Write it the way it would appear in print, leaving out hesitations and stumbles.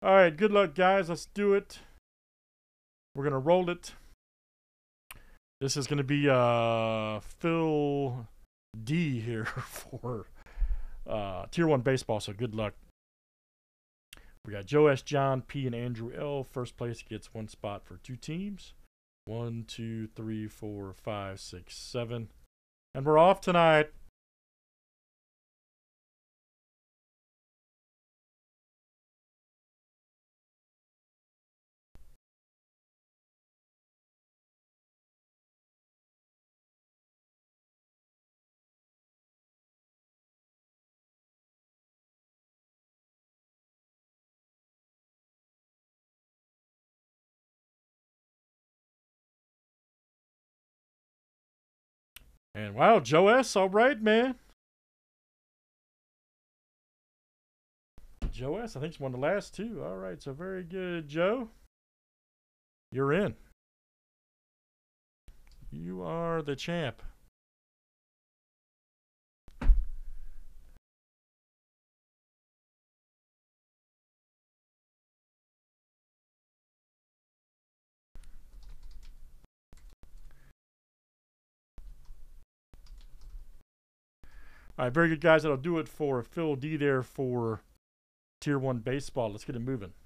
All right, good luck, guys. Let's do it. We're going to roll it. This is going to be Phil D here for Tier 1 Baseball, so good luck. We got Joe S., John P., and Andrew L. First place gets one spot for two teams. 1, 2, 3, 4, 5, 6, 7. And we're off tonight. And wow, Joe S., all right, man. Joe S., I think, it's one of the last two. All right, so very good, Joe. You're in. You are the champ. All right, very good, guys. That'll do it for Phil D there for Tier 1 Baseball. Let's get it moving.